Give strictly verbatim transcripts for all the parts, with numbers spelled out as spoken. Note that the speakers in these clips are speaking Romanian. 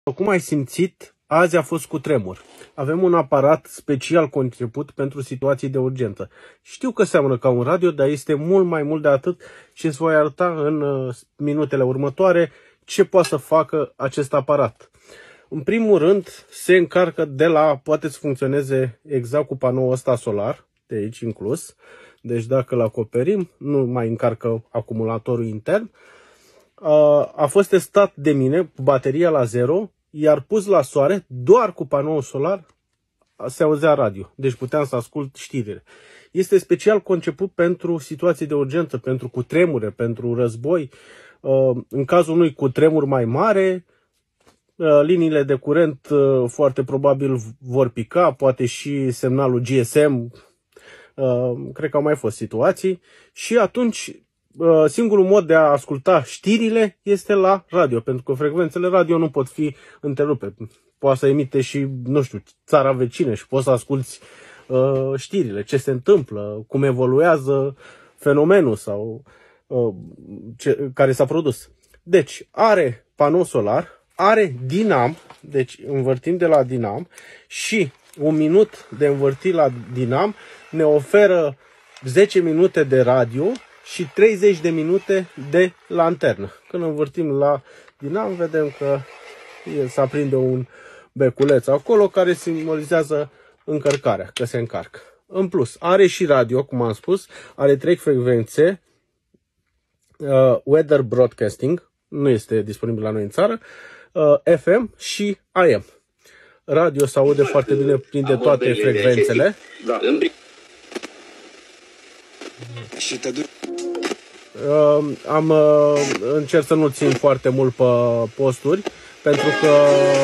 Cum ai simțit, azi a fost cutremur. Avem un aparat special conceput pentru situații de urgență. Știu că seamănă ca un radio, dar este mult mai mult de atât și îți voi arăta în minutele următoare ce poate să facă acest aparat. În primul rând, se încarcă de la, poate să funcționeze exact cu panoul ăsta solar, de aici inclus. Deci dacă îl acoperim, nu mai încarcă acumulatorul intern. A fost testat de mine cu bateria la zero, iar pus la soare, doar cu panoul solar, se auzea radio. Deci puteam să ascult știrile. Este special conceput pentru situații de urgență, pentru cutremure, pentru război. În cazul unui cutremur mai mare, liniile de curent foarte probabil vor pica, poate și semnalul G S M. Cred că au mai fost situații. Și atunci singurul mod de a asculta știrile este la radio, pentru că frecvențele radio nu pot fi întrerupte. Poate să emite și, nu știu, țara vecină și poți să asculti uh, știrile, ce se întâmplă, cum evoluează fenomenul sau uh, ce, care s-a produs. Deci, are panou solar, are dinam, deci învârtim de la dinam și un minut de învârtit la dinam ne oferă zece minute de radio și treizeci de minute de lanternă. Când învârtim la dinam, vedem că se aprinde un beculeț acolo care simbolizează încărcarea, că se încarcă. În plus, are și radio, cum am spus, are trei frecvențe, uh, Weather Broadcasting, nu este disponibil la noi în țară, uh, F M și A M. Radio se aude foarte bine, prinde toate frecvențele. Da. Și te duci. Uh, am uh, încerc să nu țin foarte mult pe posturi, pentru că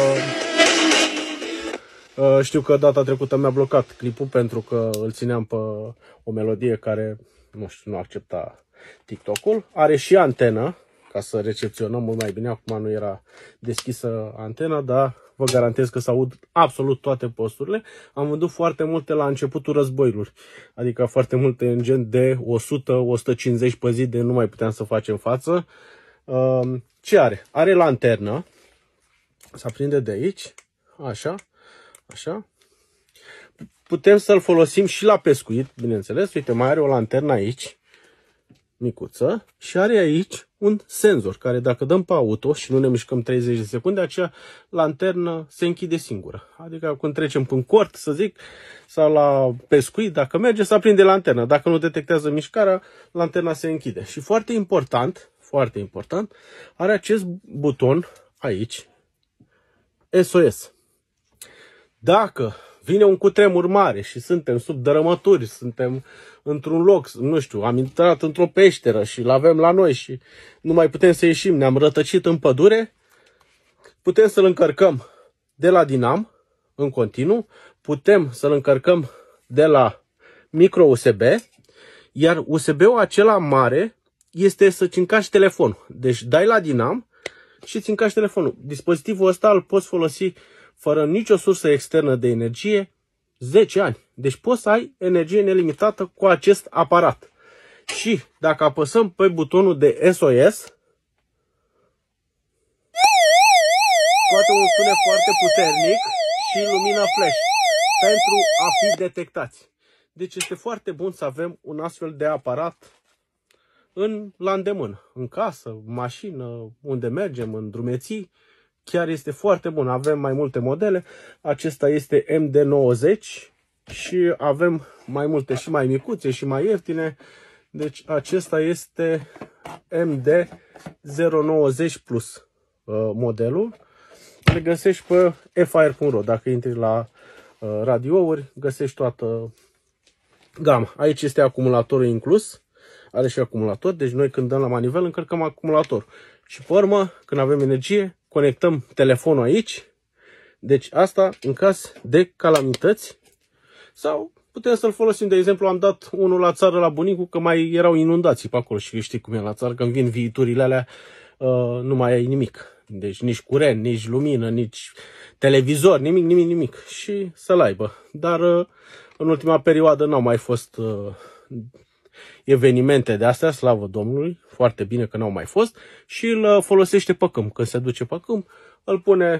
uh, știu că data trecută mi-a blocat clipul pentru că îl țineam pe o melodie care, nu știu, nu accepta TikTok-ul. Are și antenă, ca să recepționăm mult mai bine. Acum nu era deschisă antena, dar vă garantez că se aud absolut toate posturile. Am vândut foarte multe la începutul războiului, adică foarte multe în gen de o sută - o sută cincizeci pe zi, de nu mai puteam să facem față. Ce are? Are lanternă, se aprinde de aici, așa, așa. Putem să-l folosim și la pescuit, bineînțeles. Uite, mai are o lanternă aici, micuță, și are aici un senzor care, dacă dăm pe auto și nu ne mișcăm treizeci de secunde, acea lanternă se închide singură. Adică când trecem pe un cort, să zic, sau la pescuit, dacă merge, să aprinde lanterna. Dacă nu detectează mișcarea, lanterna se închide. Și foarte important, foarte important, are acest buton aici, S O S. Dacă vine un cutremur mare și suntem sub dărâmături, suntem într-un loc, nu știu, am intrat într-o peșteră și l-avem la noi și nu mai putem să ieșim, ne-am rătăcit în pădure, putem să-l încărcăm de la dinam în continuu, putem să-l încărcăm de la micro U S B, iar U S B-ul acela mare este să-ți încarci telefonul. Deci dai la dinam și îți încarci telefonul. Dispozitivul ăsta îl poți folosi fără nicio sursă externă de energie zece ani. Deci poți să ai energie nelimitată cu acest aparat. Și dacă apăsăm pe butonul de S O S, scoate un sunet foarte puternic și lumină flash pentru a fi detectați. Deci este foarte bun să avem un astfel de aparat în, la îndemână, în casă, în mașină, unde mergem, în drumeții. Chiar este foarte bun. Avem mai multe modele. Acesta este M D nouăzeci și avem mai multe și mai micuțe și mai ieftine. Deci acesta este M D zero nouăzeci plus uh, modelul. Le găsești pe f air punct ro. Dacă intri la uh, radiouri, găsești toată gama. Aici este acumulatorul inclus. Are și acumulator. Deci noi când dăm la manivel încărcăm acumulator. Și pe urmă, când avem energie, conectăm telefonul aici. Deci asta în caz de calamități. Sau putem să-l folosim, de exemplu, am dat unul la țară la bunicul, că mai erau inundații pe acolo și știi cum e la țară, când vin viiturile alea, uh, nu mai ai nimic. Deci nici curent, nici lumină, nici televizor, nimic, nimic, nimic. Și să-l aibă. Dar uh, în ultima perioadă n-au mai fost uh, evenimente de astea, slavă Domnului, foarte bine că n-au mai fost, și îl folosește pe câmp. Când se duce pe câmp, îl pune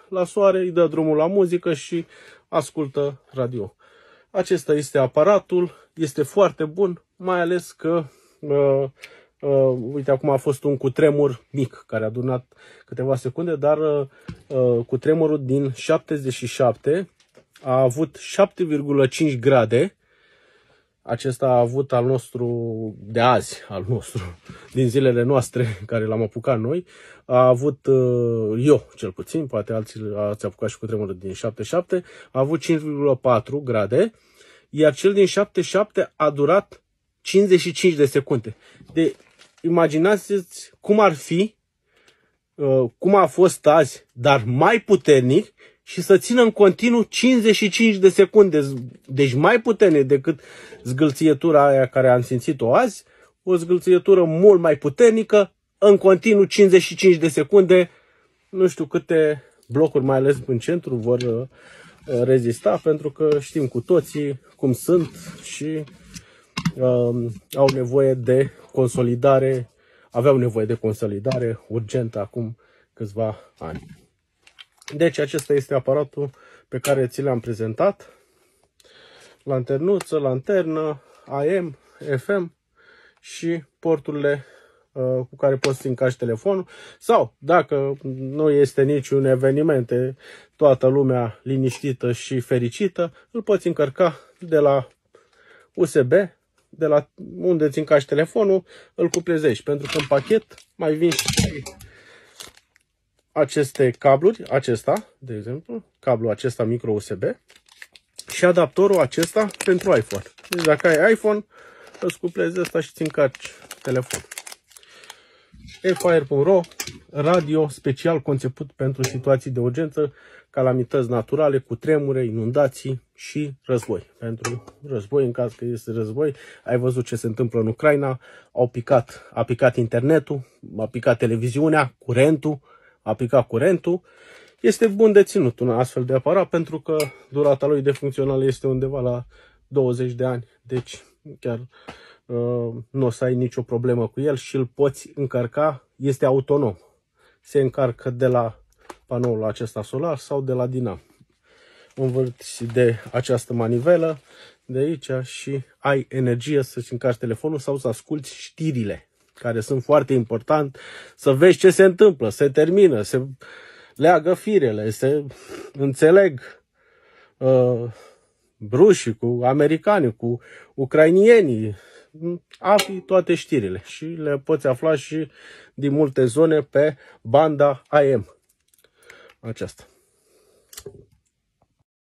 la soare, îi dă drumul la muzică și ascultă radio. Acesta este aparatul, este foarte bun, mai ales că, uh, uh, uite, acum a fost un cutremur mic, care a durat câteva secunde, dar uh, cutremurul din șaptezeci și șapte a avut șapte virgulă cinci grade. Acesta a avut al nostru de azi, al nostru, din zilele noastre, care l-am apucat noi, a avut, eu cel puțin, poate alții ați apucat și cu tremurul din șaptezeci și șapte, a avut cinci virgulă patru grade, iar cel din șaptezeci și șapte a durat cincizeci și cinci de secunde. De, imaginați-ți cum ar fi, cum a fost azi, dar mai puternic, și să țină în continuu cincizeci și cinci de secunde, deci mai puternic decât zgâlțietura aia care am simțit-o azi, o zgâlțietură mult mai puternică, în continuu cincizeci și cinci de secunde, nu știu câte blocuri, mai ales în centru, vor rezista, pentru că știm cu toții cum sunt și uh, au nevoie de consolidare, aveau nevoie de consolidare urgentă acum câțiva ani. Deci acesta este aparatul pe care ți l-am prezentat. Lanternuță, lanternă, A M, F M și porturile uh, cu care poți să încarci telefonul. Sau, dacă nu este niciun eveniment, toată lumea liniștită și fericită, îl poți încărca de la U S B, de la unde îți încarci telefonul, îl cuplezești. Pentru că în pachet mai vin și aceste cabluri, acesta, de exemplu, cablul acesta micro U S B și adaptorul acesta pentru iPhone. Deci dacă ai iPhone, îți cuplezi ăsta și îți încarci telefonul. e fire punct ro, radio special conceput pentru situații de urgență, calamități naturale, cutremure, inundații și război. Pentru război, în caz că este război, ai văzut ce se întâmplă în Ucraina, au picat, a picat internetul, a picat televiziunea, curentul, a picat curentul. Este bun de ținut un astfel de aparat pentru că durata lui de funcționare este undeva la douăzeci de ani. Deci chiar uh, nu o să ai nicio problemă cu el și îl poți încărca, este autonom. Se încarcă de la panoul acesta solar sau de la dinamo. Învârți de această manivelă de aici și ai energie să-ți încarci telefonul sau să asculti știrile, care sunt foarte important, să vezi ce se întâmplă, se termină, se leagă firele, se înțeleg uh, rușii cu americanii, cu ucrainienii, afli toate știrile și le poți afla și din multe zone pe banda A M aceasta.